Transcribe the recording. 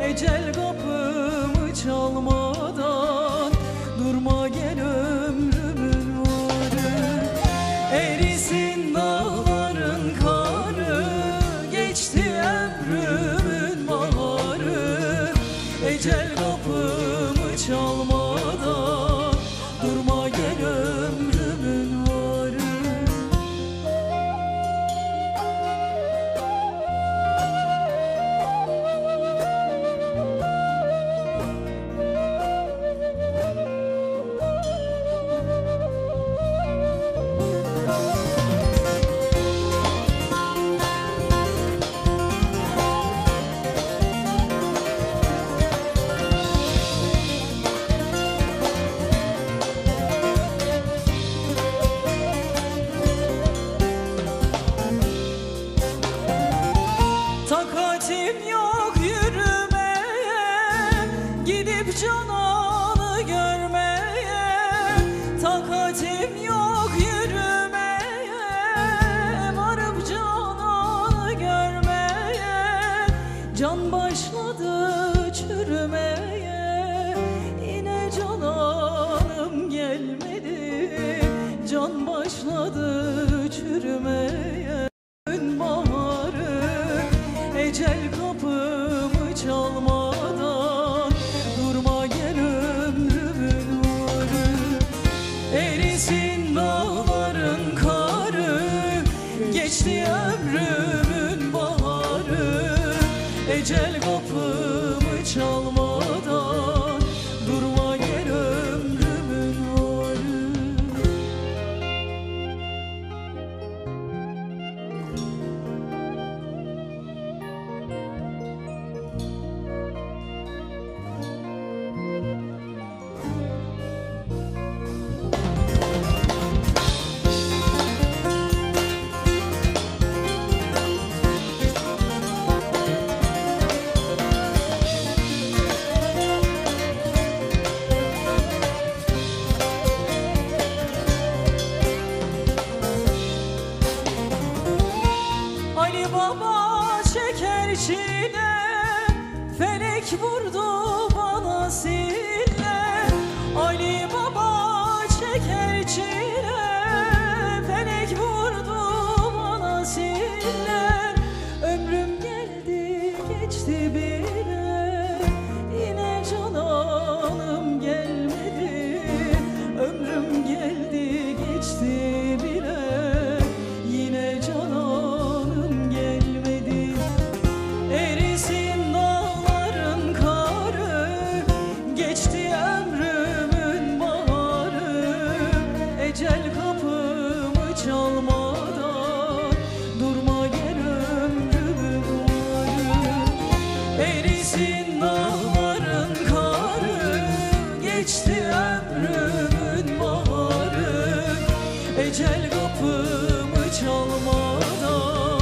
Ecel kapımı çalmadan durma gel ömrümün varı. Erisin dağların karı, geçti ömrümün baharı. Ecel kapımı çalmadan durma gel ömrümün varı. Takatim yok yürümeye, gidip Canan'ı görmeye. Takatim yok yürümeye, varıp Canan'ı görmeye. Can başladı çürümeye, yine Canan'ım gelmedi. Can başladı çürümeye. Ecel kapımı çalmadan durma gel ömrümün varı. Erisin dağların karı, geçti ömrümün baharı. Ecel kapımı çalmadan durma gel ömrümün varı. Ali Baba çeker çile, felek vurdu bana sille. Ali Baba çeker çile, felek vurdu bana sille. Ömrüm geldi geçti bile, yine Canan'ım gelmedi. Ömrüm geldi geçti bile, yine Canan'ım gelmedi. Erisin dağların karı, geçti ömrümün baharı. Ecel kapımı çalmadan durma gel ömrümün varı. Erisin dağların karı, geçti ömrümün baharı. Ecel kapımı çalmadan